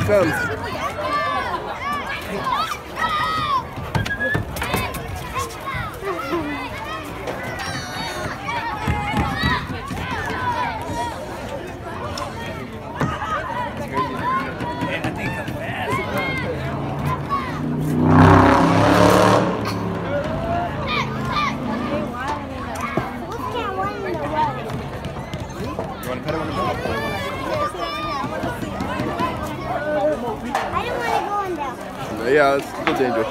comes. You want to pet it on the boat? I don't want to go in there. Yeah, it's a little dangerous.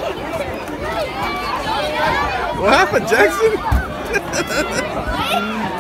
What happened, Jackson?